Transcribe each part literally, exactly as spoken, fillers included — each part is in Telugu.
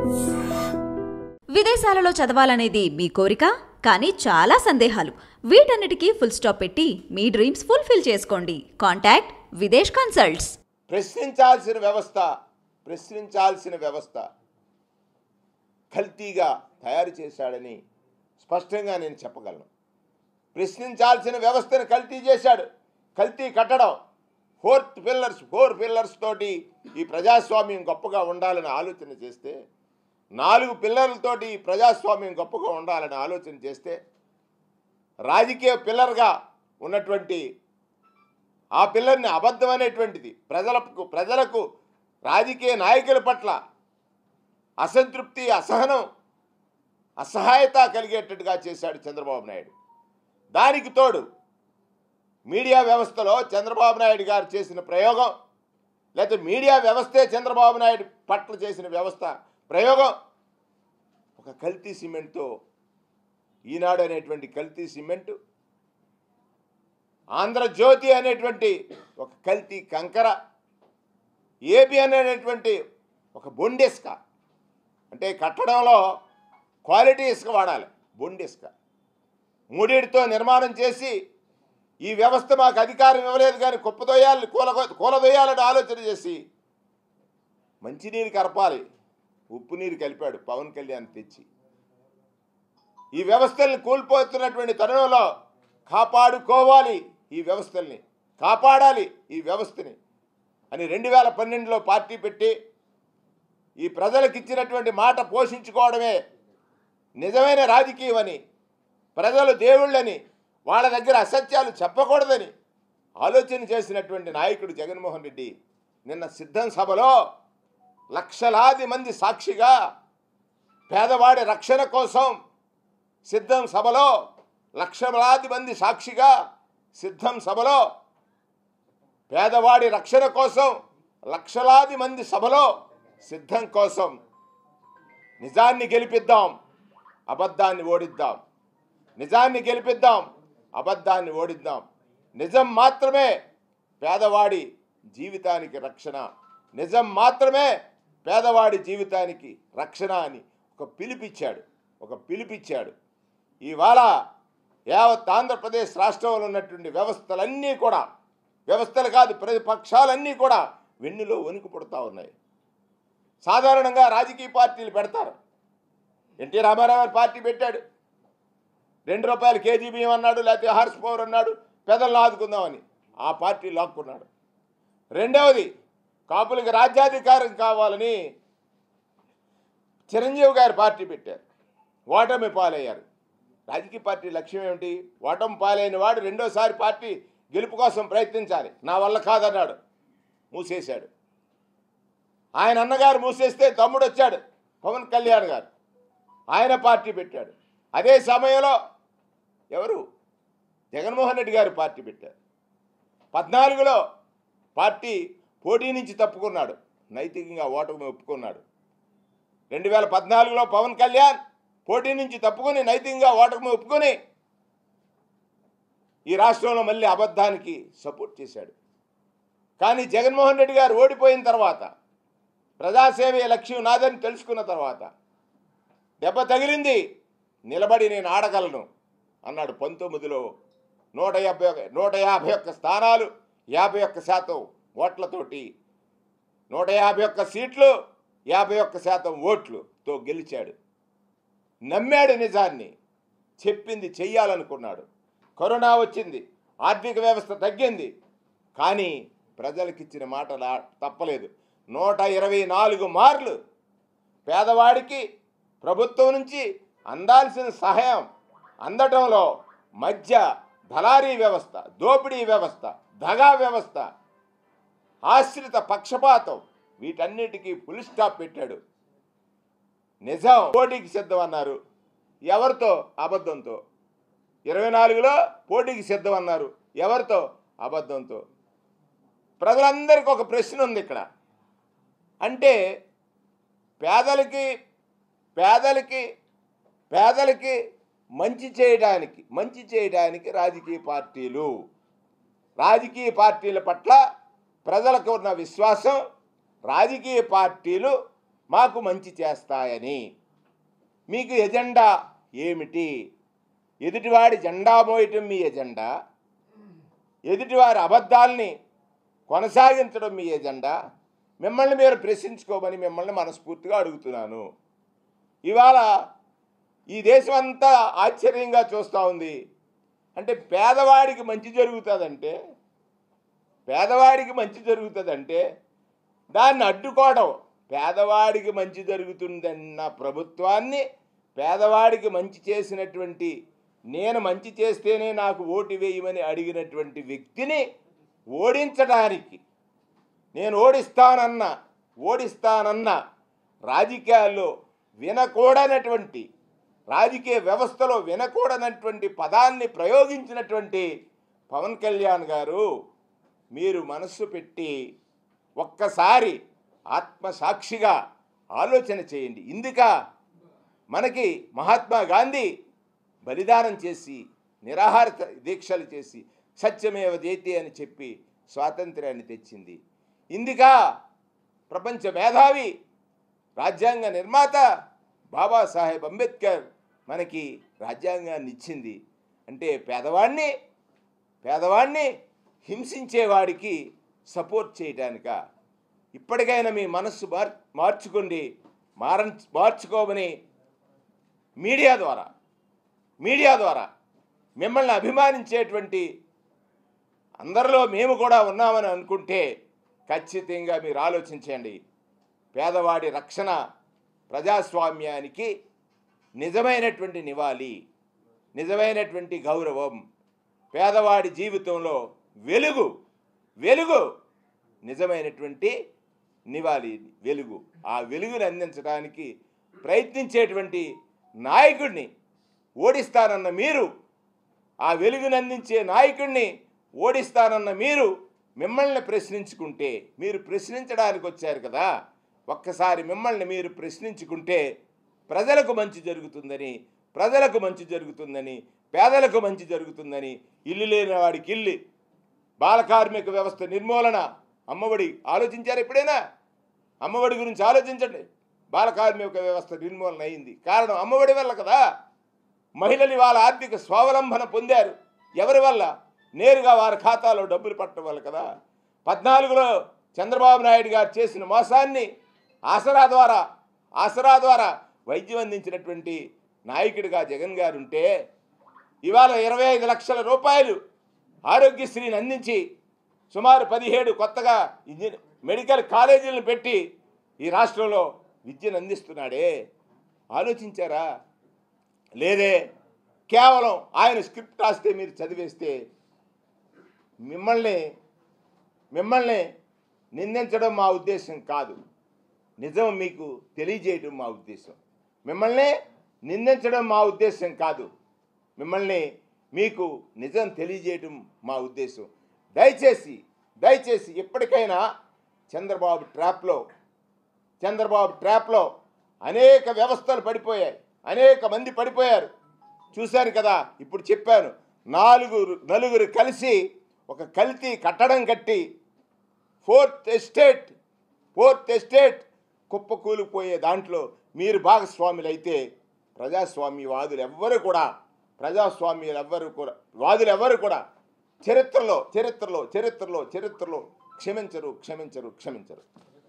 విదేశాలలో చదవాలనేది మీ కోరిక, కానీ చాలా సందేహాలు. వీటన్నిటికీ ఫుల్ స్టాప్ పెట్టి మీ డ్రీమ్స్ ఫుల్ఫిల్ చేసుకోండి. Contact Videsh consults. ప్రశ్నించాల్సిన వ్యవస్థ ప్రశ్నించాల్సిన వ్యవస్థ కల్తీగా తయారు చేశాడని స్పష్టంగా నేను చెప్పగలను. ప్రశ్నించాల్సిన వ్యవస్థను కల్తీ చేశాడు. కల్తీ కట్టడం, ఫోర్త్ పిల్లర్స్ ఫోర్ పిల్లర్స్ తోటి ఈ ప్రజాస్వామ్యం గొప్పగా ఉండాలని ఆలోచన చేస్తే, నాలుగు పిల్లర్లతోటి ఈ ప్రజాస్వామ్యం గొప్పగా ఉండాలని ఆలోచన చేస్తే, రాజకీయ పిల్లర్గా ఉన్నటువంటి ఆ పిల్లర్ని అబద్ధం అనేటువంటిది ప్రజలకు ప్రజలకు రాజకీయ నాయకుల పట్ల అసంతృప్తి, అసహనం, అసహాయత కలిగేటట్టుగా చేశాడు చంద్రబాబు నాయుడు. దానికి తోడు మీడియా వ్యవస్థలో చంద్రబాబు నాయుడు గారు చేసిన ప్రయోగం, లేకపోతే మీడియా వ్యవస్థే చంద్రబాబు నాయుడు పట్ల చేసిన వ్యవస్థ ప్రయోగం, ఒక కల్తీ సిమెంట్తో, ఈనాడు అనేటువంటి కల్తీ సిమెంటు, ఆంధ్రజ్యోతి అనేటువంటి ఒక కల్తీ కంకర, ఏబిఎన్ అనేటువంటి ఒక బొండిస్క. అంటే కట్టడంలో క్వాలిటీ ఇసుక వాడాలి, బొండిస్క. మూడిటితో నిర్మాణం చేసి ఈ వ్యవస్థ మాకు అధికారం ఇవ్వలేదు కానీ కుప్పదొయ్యాలని కూల కూలదొయ్యాలని ఆలోచన చేసి మంచినీరు కలపాలి, ఉప్పు నీరు కలిపాడు పవన్ కళ్యాణ్ తెచ్చి. ఈ వ్యవస్థల్ని కూలిపోతున్నటువంటి తరుణంలో కాపాడుకోవాలి, ఈ వ్యవస్థల్ని కాపాడాలి, ఈ వ్యవస్థని అని రెండు వేల పన్నెండులో పార్టీ పెట్టి ఈ ప్రజలకు ఇచ్చినటువంటి మాట పోషించుకోవడమే నిజమైన రాజకీయం అని, ప్రజలు దేవుళ్ళని, వాళ్ళ దగ్గర అసత్యాలు చెప్పకూడదని ఆలోచన చేసినటువంటి నాయకుడు జగన్మోహన్ రెడ్డి నిన్న సిద్ధం సభలో లక్షలాది మంది సాక్షిగా పేదవాడి రక్షణ కోసం సిద్ధం సభలో లక్షలాది మంది సాక్షిగా సిద్ధం సభలో పేదవాడి రక్షణ కోసం లక్షలాది మంది సభలో సిద్ధం కోసం నిజాన్ని గెలిపిద్దాం, అబద్ధాన్ని ఓడిద్దాం, నిజాన్ని గెలిపిద్దాం, అబద్ధాన్ని ఓడిద్దాం, నిజం మాత్రమే పేదవాడి జీవితానికి రక్షణ, నిజం మాత్రమే పేదవాడి జీవితానికి రక్షణ అని ఒక పిలుపిచ్చాడు ఒక పిలుపిచ్చాడు ఇవాళ యావత్ ఆంధ్రప్రదేశ్ రాష్ట్రంలో ఉన్నటువంటి వ్యవస్థలన్నీ కూడా, వ్యవస్థలు కాదు ప్రతిపక్షాలన్నీ కూడా వెన్నులో వణుకు పుడతా ఉన్నాయి. సాధారణంగా రాజకీయ పార్టీలు పెడతారు. ఎన్టీ రామారావు పార్టీ పెట్టాడు, రెండు రూపాయలు కేజీ బియ్యం అన్నాడు, లేకపోతే హార్స్ పవర్ అన్నాడు, పెదలను ఆదుకుందామని ఆ పార్టీ లాక్కున్నాడు. రెండవది కాపులకి రాజ్యాధికారం కావాలని చిరంజీవి గారు పార్టీ పెట్టారు, ఓటమి పాలయ్యారు. రాజకీయ పార్టీ లక్ష్యం ఏమిటి? ఓటమి పాలైన వాడు రెండోసారి పార్టీ గెలుపు కోసం ప్రయత్నించాలి. నా వల్ల కాదన్నాడు, మూసేశాడు. ఆయన అన్నగారు మూసేస్తే తమ్ముడు వచ్చాడు పవన్ కళ్యాణ్ గారు, ఆయన పార్టీ పెట్టాడు. అదే సమయంలో ఎవరు జగన్మోహన్ రెడ్డి గారు పార్టీ పెట్టారు. పద్నాలుగులో పార్టీ పోటీ నుంచి తప్పుకున్నాడు, నైతికంగా ఓటమి ఒప్పుకున్నాడు. రెండు వేల పద్నాలుగులో పవన్ కళ్యాణ్ పోటీ నుంచి తప్పుకొని నైతికంగా ఓటమి ఒప్పుకొని ఈ రాష్ట్రంలో మళ్ళీ అబద్ధానికి సపోర్ట్ చేశాడు. కానీ జగన్మోహన్ రెడ్డి గారు ఓడిపోయిన తర్వాత, ప్రజాసేవే లక్ష్యం నాదని తెలుసుకున్న తర్వాత దెబ్బ తగిలింది, నిలబడి నేను ఆడగలను అన్నాడు. పంతొమ్మిదిలో నూట యాభై నూట యాభై ఒక్క స్థానాలు, యాభై ఒక్క శాతం ఓట్లతోటి, నూట యాభై ఒక్క సీట్లు, యాభై ఒక్క శాతం ఓట్లుతో గెలిచాడు. నమ్మాడు నిజాన్ని, చెప్పింది చెయ్యాలనుకున్నాడు. కరోనా వచ్చింది, ఆర్థిక వ్యవస్థ తగ్గింది, కానీ ప్రజలకిచ్చిన మాట తప్పలేదు. నూట ఇరవై నాలుగు మార్లు పేదవాడికి ప్రభుత్వం నుంచి అందాల్సిన సహాయం అందటంలో మధ్య దళారీ వ్యవస్థ, దోపిడీ వ్యవస్థ, దగా వ్యవస్థ, ఆశ్రిత పక్షపాతం, వీటన్నిటికీ ఫుల్ స్టాప్ పెట్టాడు. నిజం పోటీకి సిద్ధం అన్నారు, ఎవరితో? అబద్ధంతో. ఇరవై నాలుగులో పోటీకి సిద్ధం అన్నారు, ఎవరితో? అబద్ధంతో. ప్రజలందరికీ ఒక ప్రశ్న ఉంది ఇక్కడ. అంటే పేదలకి పేదలకి పేదలకి మంచి చేయడానికి మంచి చేయడానికి రాజకీయ పార్టీలు రాజకీయ పార్టీల పట్ల ప్రజలకు ఉన్న విశ్వాసం, రాజకీయ పార్టీలు మాకు మంచి చేస్తాయని. మీకు ఎజెండా ఏమిటి? ఎదుటివాడి జెండా మోయటం మీ ఎజెండా, ఎదుటివారి అబద్ధాలని కొనసాగించడం మీ ఎజెండా? మిమ్మల్ని మీరు ప్రశ్నించుకోమని మిమ్మల్ని మనస్ఫూర్తిగా అడుగుతున్నాను. ఇవాళ ఈ దేశం అంతా ఆశ్చర్యంగా చూస్తూ ఉంది. అంటే పేదవాడికి మంచి జరుగుతుందంటే పేదవాడికి మంచి జరుగుతుందంటే దాన్ని అడ్డుకోవడం, పేదవాడికి మంచి జరుగుతుందన్న ప్రభుత్వాన్ని, పేదవాడికి మంచి చేసినటువంటి, నేను మంచి చేస్తేనే నాకు ఓటు వేయమని అడిగినటువంటి వ్యక్తిని ఓడించడానికి, నేను ఓడిస్తానన్న ఓడిస్తానన్న రాజకీయాల్లో వినకూడనటువంటి, రాజకీయ వ్యవస్థలో వినకూడనటువంటి పదాన్ని ప్రయోగించినటువంటి పవన్ కళ్యాణ్ గారు, మీరు మనస్సు పెట్టి ఒక్కసారి ఆత్మసాక్షిగా ఆలోచన చేయండి. ఇందుక మనకి మహాత్మా గాంధీ బలిదానం చేసి, నిరాహార దీక్షలు చేసి, సత్యమేవ జయతే అని చెప్పి స్వాతంత్ర్యాన్ని తెచ్చింది. ఇందుక ప్రపంచ మేధావి, రాజ్యాంగ నిర్మాత బాబాసాహెబ్ అంబేద్కర్ మనకి రాజ్యాంగాన్ని ఇచ్చింది. అంటే పేదవాడిని పేదవాడిని హింసించేవాడికి సపోర్ట్ చేయటానిక? ఇప్పటికైనా మీ మనస్సు మార్ మార్చుకోండి మార మార్చుకోమని మీడియా ద్వారా మీడియా ద్వారా మిమ్మల్ని అభిమానించేటువంటి అందరిలో మేము కూడా ఉన్నామని అనుకుంటే ఖచ్చితంగా మీరు ఆలోచించండి. పేదవాడి రక్షణ ప్రజాస్వామ్యానికి నిజమైనటువంటి నివాళి, నిజమైనటువంటి గౌరవం. పేదవాడి జీవితంలో వెలుగు వెలుగు నిజమైనటువంటి నివాళి, వెలుగు. ఆ వెలుగుని అందించడానికి ప్రయత్నించేటువంటి నాయకుడిని ఓడిస్తానన్న మీరు, ఆ వెలుగుని అందించే నాయకుడిని ఓడిస్తానన్న మీరు మిమ్మల్ని ప్రశ్నించుకుంటే, మీరు ప్రశ్నించడానికి వచ్చారు కదా, ఒక్కసారి మిమ్మల్ని మీరు ప్రశ్నించుకుంటే ప్రజలకు మంచి జరుగుతుందని, ప్రజలకు మంచి జరుగుతుందని, పేదలకు మంచి జరుగుతుందని, ఇల్లు లేని వాడికి ఇల్లు, బాల కార్మిక వ్యవస్థ నిర్మూలన, అమ్మఒడి ఆలోచించారు ఎప్పుడైనా? అమ్మఒడి గురించి ఆలోచించండి. బాల కార్మిక వ్యవస్థ నిర్మూలన అయింది కారణం అమ్మఒడి వల్ల కదా. మహిళలు వాళ్ళ ఆర్థిక స్వావలంబన పొందారు. ఎవరి వల్ల? నేరుగా వారి ఖాతాలో డబ్బులు పట్టడం వల్ల కదా. పద్నాలుగులో చంద్రబాబు నాయుడు గారు చేసిన మోసాన్ని ఆసరా ద్వారా ఆసరా ద్వారా వైద్యం అందించినటువంటి నాయకుడిగా జగన్ గారు ఉంటే, ఇవాళ ఇరవై ఐదు లక్షల రూపాయలు ఆరోగ్యశ్రీని అందించి సుమారు పదిహేడు కొత్తగా ఇంజనీర్ మెడికల్ కాలేజీలను పెట్టి ఈ రాష్ట్రంలో విద్యను అందిస్తున్నాడే. ఆలోచించారా? లేదే. కేవలం ఆయన స్క్రిప్ట్ రాస్తే మీరు చదివేస్తే మిమ్మల్ని మిమ్మల్ని నిందించడం మా ఉద్దేశం కాదు, నిజం మీకు తెలియజేయడం మా ఉద్దేశం. మిమ్మల్ని నిందించడం మా ఉద్దేశం కాదు, మిమ్మల్ని మీకు నిజం తెలియజేయడం మా ఉద్దేశం. దయచేసి దయచేసి ఇప్పటికైనా చంద్రబాబు ట్రాప్లో చంద్రబాబు ట్రాప్లో అనేక వ్యవస్థలు పడిపోయాయి, అనేక మంది పడిపోయారు. చూశారు కదా, ఇప్పుడు చెప్పాను. నాలుగురు నలుగురు కలిసి ఒక కల్తీ కట్టడం కట్టి ఫోర్త్ ఎస్టేట్ ఫోర్త్ ఎస్టేట్ కుప్పకూలిపోయే దాంట్లో మీరు భాగస్వాములు అయితే, ప్రజాస్వామ్యవాదులు ఎవ్వరు కూడా ప్రజాస్వామ్యులు ఎవ్వరు కూడా వాదులు ఎవ్వరు కూడా చరిత్రలో చరిత్రలో చరిత్రలో చరిత్రలో క్షమించరు క్షమించరు క్షమించరు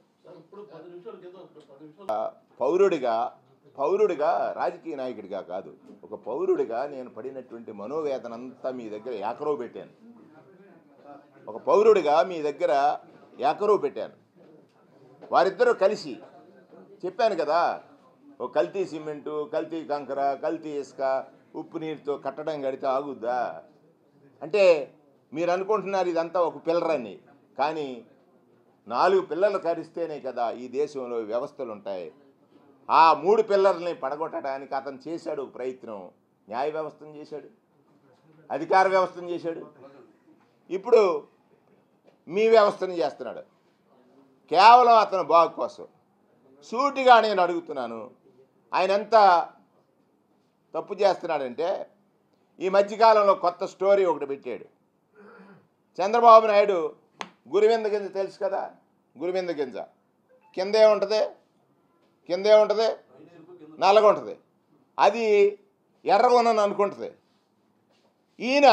పౌరుడిగా పౌరుడిగా రాజకీయ నాయకుడిగా కాదు, ఒక పౌరుడిగా నేను పడినటువంటి మనోవేదన అంతా మీ దగ్గర ఏకరవు పెట్టాను. ఒక పౌరుడిగా మీ దగ్గర ఏకరవు పెట్టాను. వారిద్దరూ కలిసి చెప్పాను కదా, ఓ కల్తీ సిమెంటు, కల్తీ కంకర, కల్తీ ఇసుక, ఉప్పు నీరుతో కట్టడం కడితే ఆగుద్దా? అంటే మీరు అనుకుంటున్నారు ఇదంతా ఒక పిల్లరని, కానీ నాలుగు పిల్లలు కరిస్తేనే కదా ఈ దేశంలో వ్యవస్థలు ఉంటాయి. ఆ మూడు పిల్లర్ని పడగొట్టడానికి అతను చేశాడు ప్రయత్నం. న్యాయ వ్యవస్థను చేశాడు, అధికార వ్యవస్థను చేశాడు, ఇప్పుడు మీ వ్యవస్థను చేస్తున్నాడు. కేవలం అతను బాగు కోసం. సూటిగా నేను అడుగుతున్నాను, ఆయన ఎంత తప్పు చేస్తున్నాడంటే, ఈ మధ్యకాలంలో కొత్త స్టోరీ ఒకటి పెట్టాడు. చంద్రబాబు నాయుడు గురివింద గింజ తెలుసు కదా, గురివింద గింజ కింద ఏముంటుంది? కింద ఏముంటుంది, నల్లగా ఉంటుంది. అది ఎర్రగా ఉన్నాను అనుకుంటుంది. ఈయన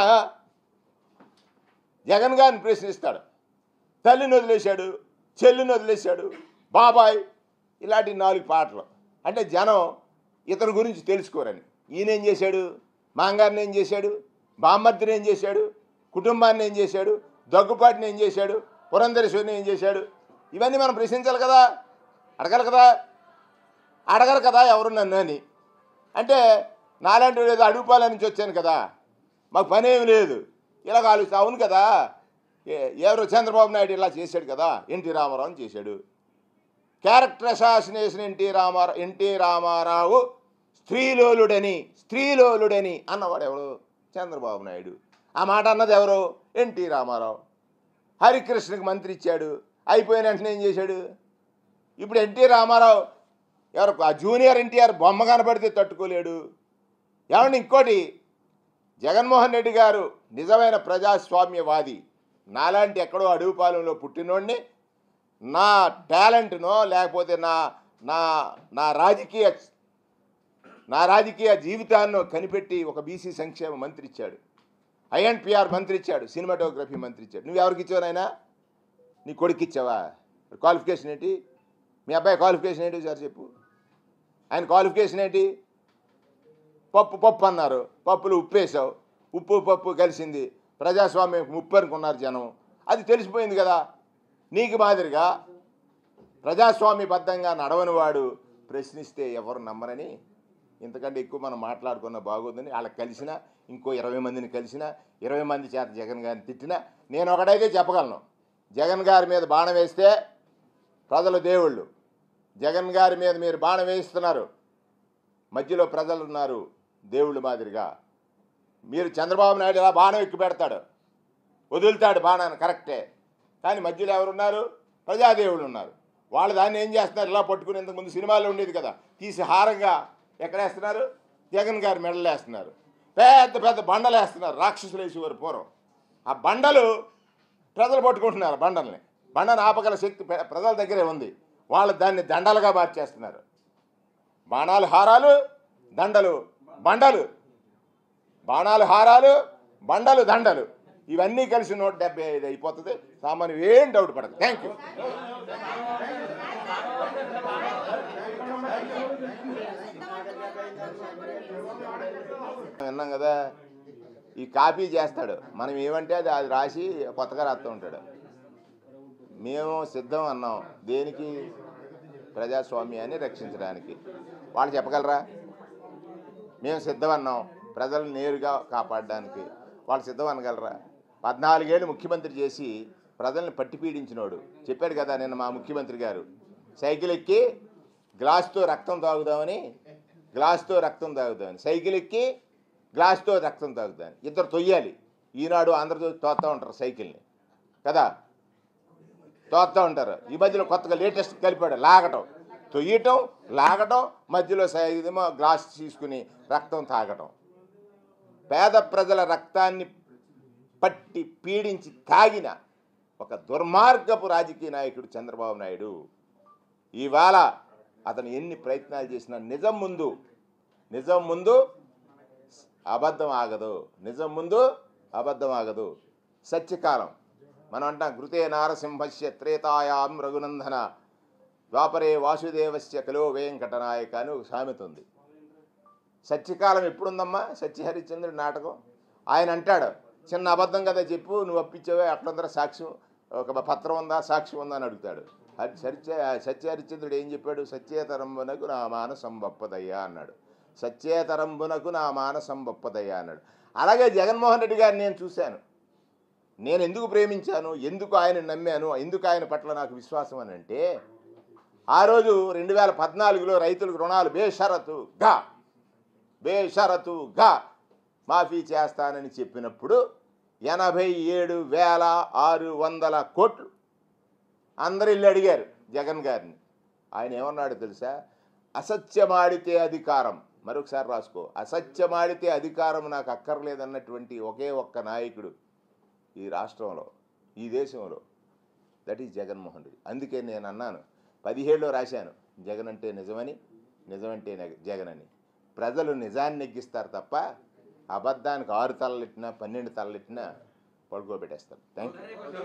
జగన్ గారిని ప్రశ్నిస్తాడు. తల్లిని వదిలేశాడు, చెల్లిని వదిలేశాడు, బాబాయ్, ఇలాంటి నాలుగు పాటలు. అంటే జనం ఇతని గురించి తెలుసుకోరని. ఈయన ఏం చేశాడు, మాంగారిని ఏం చేశాడు, బామ్మర్దిని ఏం చేశాడు, కుటుంబాన్ని ఏం చేశాడు, దగ్గుపాటిని ఏం చేశాడు, పురంధరేశ్వరిని ఏం చేశాడు, ఇవన్నీ మనం ప్రశ్నించాలి కదా, అడగాలి కదా. అడగరు కదా ఎవరు నన్ను అని. అంటే నాలాంటి ఏదో అడుగుపాల నుంచి వచ్చాను కదా, మాకు పని ఏమి లేదు, ఇలాగ ఆలోచిస్తా. అవును కదా, ఎవరు చంద్రబాబు నాయుడు ఇలా చేశాడు కదా, ఎన్టీ రామారావు చేశాడు. Character assassination NT Ramarao NT Ramarao స్త్రీలోలుడని స్త్రీలోలుడని అన్నవాడు ఎవరు, చంద్రబాబు నాయుడు. ఆ మాట అన్నది ఎవరు, ఎన్టీ రామారావు. హరికృష్ణకి మంత్రి ఇచ్చాడు, అయిపోయిన వెంటనే ఏం చేశాడు. ఇప్పుడు ఎన్టీ రామారావు ఎవరు, ఆ జూనియర్ ఎన్టీఆర్ బొమ్మ కనపడితే తట్టుకోలేడు. ఏమండి, ఇంకోటి, జగన్మోహన్ రెడ్డి గారు నిజమైన ప్రజాస్వామ్యవాది. నాలాంటి ఎక్కడో అడవుపాలెంలో పుట్టినోడిని నా టాలెంట్నో లేకపోతే నా నా నా రాజకీయ నా రాజకీయ జీవితాన్ని కనిపెట్టి ఒక బీసీ సంక్షేమ మంత్రి ఇచ్చాడు, ఐఎన్పిఆర్ మంత్రి ఇచ్చాడు, సినిమాటోగ్రఫీ మంత్రి ఇచ్చాడు. నువ్వు ఎవరికి ఇచ్చావు నాయనా, నీ కొడుకు ఇచ్చావా? క్వాలిఫికేషన్ ఏంటి, మీ అబ్బాయి క్వాలిఫికేషన్ ఏంటి సార్ చెప్పు. ఆయన క్వాలిఫికేషన్ ఏంటి, పప్పు పప్పు అన్నారు, పప్పులు ఉప్పు వేసావు, ఉప్పు పప్పు కలిసింది, ప్రజాస్వామ్యం ముప్పు అనుకున్నారు జనం. అది తెలిసిపోయింది కదా. నీకు మాదిరిగా ప్రజాస్వామ్యబద్ధంగా నడవని వాడు ప్రశ్నిస్తే ఎవరు నమ్మరని, ఇంతకంటే ఎక్కువ మనం మాట్లాడుకున్న బాగోదని వాళ్ళకి కలిసిన ఇంకో ఇరవై మందిని కలిసిన ఇరవై మంది చేత జగన్ గారిని తిట్టినా నేను ఒకటైతే చెప్పగలను, జగన్ గారి మీద బాణం వేస్తే ప్రజలు దేవుళ్ళు. జగన్ గారి మీద మీరు బాణం వేయిస్తున్నారు, మధ్యలో ప్రజలు ఉన్నారు దేవుళ్ళు మాదిరిగా. మీరు చంద్రబాబు నాయుడు ఇలా బాణం ఎక్కువ పెడతాడు, వదులుతాడు బాణాన్ని కరెక్టే, కానీ మధ్యలో ఎవరున్నారు, ప్రజాదేవుళ్ళు ఉన్నారు. వాళ్ళు దాన్ని ఏం చేస్తున్నారు, ఇలా పట్టుకుని ఇంతకుముందు సినిమాలో ఉండేది కదా, తీసి హారంగా ఎక్కడేస్తున్నారు, జగన్ గారి మెడలు వేస్తున్నారు, పెద్ద పెద్ద బండలు వేస్తున్నారు, రాక్షసులు వేసేవారు పూర్వం. ఆ బండలు ప్రజలు పట్టుకుంటున్నారు, బండల్ని బండను ఆపగల శక్తి ప్రజల దగ్గరే ఉంది. వాళ్ళు దాన్ని దండలుగా మార్చేస్తున్నారు. బాణాలు హారాలు, దండలు బండలు, బాణాలు హారాలు, బండలు దండలు, ఇవన్నీ కలిసి నూట డెబ్బై ఐదు అయిపోతుంది. సామాన్యం ఏం డౌట్ పడదు. Thank you. విన్నాం కదా, ఈ కాపీ చేస్తాడు, మనం ఏమంటే అది అది రాసి కొత్తగా రాస్తూ ఉంటాడు. మేము సిద్ధం అన్నాం దేనికి, ప్రజాస్వామ్యాన్ని రక్షించడానికి. వాళ్ళు చెప్పగలరా, మేము సిద్ధం అన్నాం ప్రజలను నేరుగా కాపాడడానికి, వాళ్ళు సిద్ధం అనగలరా? పద్నాలుగేళ్ళు ముఖ్యమంత్రి చేసి ప్రజల్ని పట్టి పీడించినోడు చెప్పాడు కదా నిన్న మా ముఖ్యమంత్రి గారు, సైకిల్ ఎక్కి గ్లాస్తో రక్తం తాగుదామని గ్లాస్తో రక్తం తాగుదామని సైకిల్ ఎక్కి గ్లాస్తో రక్తం తాగుదామని ఇద్దరు తొయ్యాలి. ఈనాడు ఆంధ్రజ్యోతి తోస్తూ ఉంటారు సైకిల్ని కదా, తోస్తూ ఉంటారు. ఈ మధ్యలో కొత్తగా లేటెస్ట్ కలిపాడు, లాగటం, తొయ్యటం, లాగటం, మధ్యలో సైదేమో గ్లాస్ తీసుకుని రక్తం తాగటం. పేద ప్రజల రక్తాన్ని పట్టి పీడించి తాగిన ఒక దుర్మార్గపు రాజకీయ నాయకుడు చంద్రబాబు నాయుడు. ఇవాళ అతను ఎన్ని ప్రయత్నాలు చేసినా నిజం ముందు నిజం ముందు అబద్ధం ఆగదు, నిజం ముందు అబద్ధం ఆగదు. సత్యకాలం మనం అంటాం, కృతే నారసింహస్య త్రేతాయాం రఘునందన ద్వాపరే వాసుదేవస్య కలో వెంకటనాయక అని ఒక సామెత ఉంది. సత్యకాలం ఎప్పుడుందమ్మా? సత్యహరిశ్చంద్రుడి నాటకం. ఆయన అంటాడు, చిన్న అబద్ధం కదా చెప్పు, నువ్వు అప్పించావే, అట్లందరూ సాక్ష్యం, ఒక పత్రం ఉందా, సాక్ష్యం ఉందా అని అడుగుతాడు. హరి సత్య సత్యహరిశ్చంద్రుడు ఏం చెప్పాడు? సత్యేతరంబునకు నా మానసం బప్పదయ్యా అన్నాడు. సత్యేతరంబునకు నా మానసం బప్పదయ్యా అన్నాడు. అలాగే జగన్మోహన్ రెడ్డి గారిని నేను చూశాను. నేను ఎందుకు ప్రేమించాను, ఎందుకు ఆయన నమ్మాను, ఎందుకు ఆయన పట్ల నాకు విశ్వాసం అని అంటే, ఆ రోజు రెండు వేల పద్నాలుగులో రైతులకు రుణాలు బేషరతుగా బేషరతుగా మాఫీ చేస్తానని చెప్పినప్పుడు ఎనభై ఏడు వేల ఆరు వందల కోట్లు అందరు ఇల్లు అడిగారు జగన్ గారిని. ఆయన ఏమన్నాడు తెలుసా? అసత్యమాడితే అధికారం, మరొకసారి రాసుకో, అసత్యమాడితే అధికారం నాకు అక్కర్లేదన్నటువంటి ఒకే ఒక్క నాయకుడు ఈ రాష్ట్రంలో, ఈ దేశంలో, దట్ ఈజ్ జగన్మోహన్ రెడ్డి. అందుకే నేను అన్నాను, పదిహేడులో రాశాను, జగన్ అంటే నిజమని, నిజమంటే జగన్ అని. ప్రజలు నిజాన్ని నెగ్గిస్తారు తప్ప అబద్ధానికి ఆరు తలలెట్టినా పన్నెండు తలలెట్టినా పడుకోబెట్టేస్తారు. Thank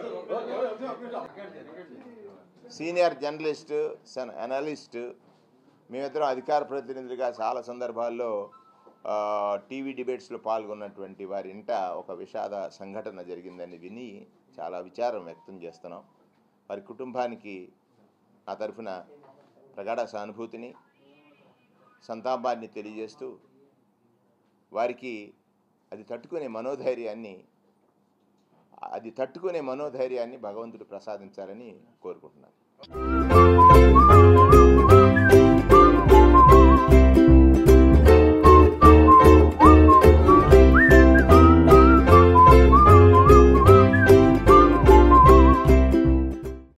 you. సీనియర్ జర్నలిస్టు, సన్ అనలిస్టు, మేమిద్దరం అధికార ప్రతినిధులుగా చాలా సందర్భాల్లో టీవీ డిబేట్స్లో పాల్గొన్నటువంటి వారి ఇంట ఒక విషాద సంఘటన జరిగిందని విని చాలా విచారం వ్యక్తం చేస్తున్నాం. వారి కుటుంబానికి ఆ తరఫున ప్రగాఢ సానుభూతిని, సంతాపాన్ని తెలియజేస్తూ వారికి అది తట్టుకునే మనోధైర్యాన్ని అది తట్టుకునే మనోధైర్యాన్ని భగవంతుడు ప్రసాదించాలని కోరుకుంటున్నాను.